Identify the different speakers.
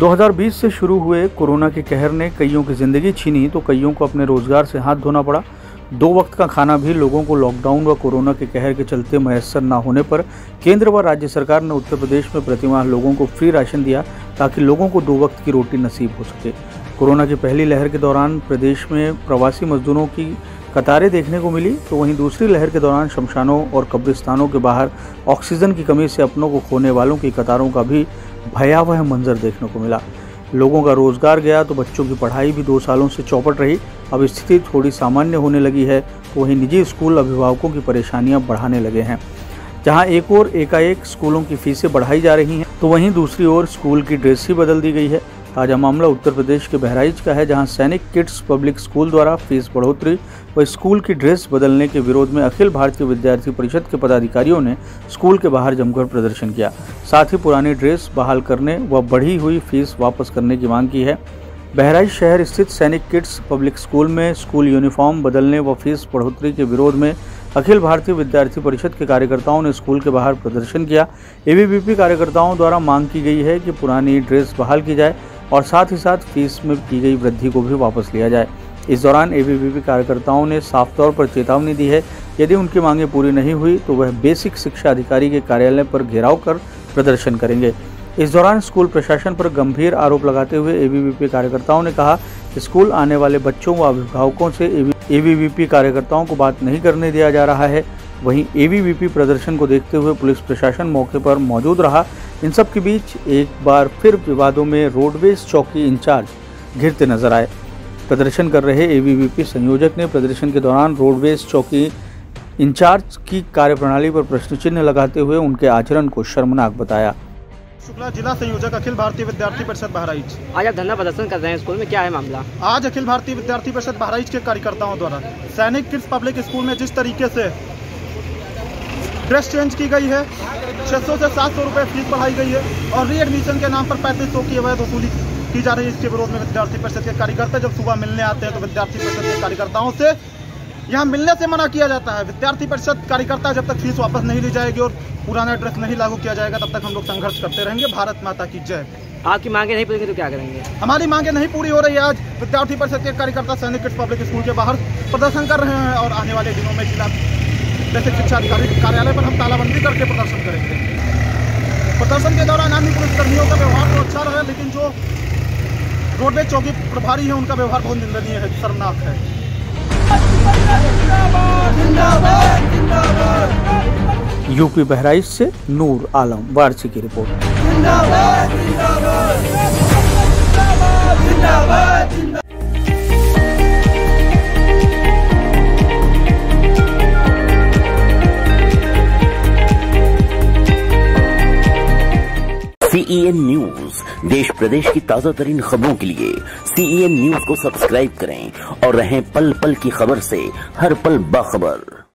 Speaker 1: 2020 से शुरू हुए कोरोना के कहर ने कईयों की जिंदगी छीनी तो कईयों को अपने रोजगार से हाथ धोना पड़ा। 2 वक्त का खाना भी लोगों को लॉकडाउन व कोरोना के कहर के चलते मैसर न होने पर केंद्र व राज्य सरकार ने उत्तर प्रदेश में प्रतिमाह लोगों को फ्री राशन दिया ताकि लोगों को 2 वक्त की रोटी नसीब हो सके। कोरोना की पहली लहर के दौरान प्रदेश में प्रवासी मजदूरों की कतारें देखने को मिली, तो वहीं दूसरी लहर के दौरान शमशानों और कब्रिस्तानों के बाहर ऑक्सीजन की कमी से अपनों को खोने वालों की कतारों का भी भयावह मंजर देखने को मिला। लोगों का रोजगार गया तो बच्चों की पढ़ाई भी 2 सालों से चौपट रही। अब स्थिति थोड़ी सामान्य होने लगी है तो वहीं निजी स्कूल अभिभावकों की परेशानियां बढ़ाने लगे हैं। जहां एक ओर एकाएक स्कूलों की फीसें बढ़ाई जा रही हैं तो वहीं दूसरी ओर स्कूल की ड्रेस ही बदल दी गई है। ताजा मामला उत्तर प्रदेश के बहराइच का है, जहां सैनिक किड्स पब्लिक स्कूल द्वारा फीस बढ़ोतरी व स्कूल की ड्रेस बदलने के विरोध में अखिल भारतीय विद्यार्थी परिषद के पदाधिकारियों ने स्कूल के बाहर जमकर प्रदर्शन किया। साथ ही पुरानी ड्रेस बहाल करने व बढ़ी हुई फीस वापस करने की मांग की है। बहराइच शहर स्थित सैनिक किड्स पब्लिक स्कूल में स्कूल यूनिफॉर्म बदलने व फीस बढ़ोतरी के विरोध में अखिल भारतीय विद्यार्थी परिषद के कार्यकर्ताओं ने स्कूल के बाहर प्रदर्शन किया। एबीवीपी कार्यकर्ताओं द्वारा मांग की गई है कि पुरानी ड्रेस बहाल की जाए और साथ ही साथ फीस में की गई वृद्धि को भी वापस लिया जाए। इस दौरान एबीवीपी कार्यकर्ताओं ने साफ तौर पर चेतावनी दी है, यदि उनकी मांगें पूरी नहीं हुई तो वह बेसिक शिक्षा अधिकारी के कार्यालय पर घेराव कर प्रदर्शन करेंगे। इस दौरान स्कूल प्रशासन पर गंभीर आरोप लगाते हुए एबीवीपी कार्यकर्ताओं ने कहा कि स्कूल आने वाले बच्चों व अभिभावकों से एबीवीपी कार्यकर्ताओं को बात नहीं करने दिया जा रहा है। वहीं एबीवीपी प्रदर्शन को देखते हुए पुलिस प्रशासन मौके पर मौजूद रहा। इन सब के बीच एक बार फिर विवादों में रोडवेज चौकी इंचार्ज घिरते नजर आए। प्रदर्शन कर रहे एबीवीपी संयोजक ने प्रदर्शन के दौरान रोडवेज चौकी इंचार्ज की कार्यप्रणाली पर प्रश्न चिन्ह लगाते हुए उनके आचरण को शर्मनाक बताया।
Speaker 2: शुक्ला, जिला संयोजक अखिल भारतीय विद्यार्थी परिषद बहराइच।
Speaker 3: आज आप धरना प्रदर्शन कर रहे हैं स्कूल में, क्या है मामला?
Speaker 2: आज अखिल भारतीय विद्यार्थी परिषद बहराइच के कार्यकर्ताओं द्वारा सैनिक किड्स पब्लिक स्कूल में जिस तरीके से ड्रेस चेंज की गई है, 600 से 700 रुपये फीस बढ़ाई गई है और रीएडमिशन के नाम पर 3500 की अवैध वसूली की जा रही है, इसके विरोध में विद्यार्थी परिषद के कार्यकर्ता जब सुबह मिलने आते हैं तो विद्यार्थी परिषद के कार्यकर्ताओं से यहाँ मिलने से मना किया जाता है। विद्यार्थी परिषद कार्यकर्ता जब तक फीस वापस नहीं ली जाएगी और पुराना ड्रेस नहीं लागू किया जाएगा तब तक हम लोग संघर्ष करते रहेंगे। भारत माता की जय।
Speaker 3: आपकी मांगे नहीं पूरी तो क्या करेंगे?
Speaker 2: हमारी मांगे नहीं पूरी हो रही है। आज विद्यार्थी परिषद के कार्यकर्ता सैनिक किड्स पब्लिक स्कूल के बाहर प्रदर्शन कर रहे हैं और आने वाले दिनों में जिला बेसिक शिक्षा अधिकारी कार्यालय पर हम तालाबंदी करके प्रदर्शन करेंगे। प्रदर्शन के दौरान अन्य पुलिसकर्मियों का व्यवहार तो अच्छा रहा, लेकिन जो रोडवेज चौकी प्रभारी है उनका व्यवहार बहुत निंदनीय है, शर्मनाक है।
Speaker 1: यूपी बहराइच से नूर आलम वारसी की रिपोर्ट।
Speaker 4: CEN न्यूज, देश प्रदेश की ताजा तरीन खबरों के लिए CEN न्यूज को सब्सक्राइब करें और रहें पल पल की खबर से हर पल बाखबर।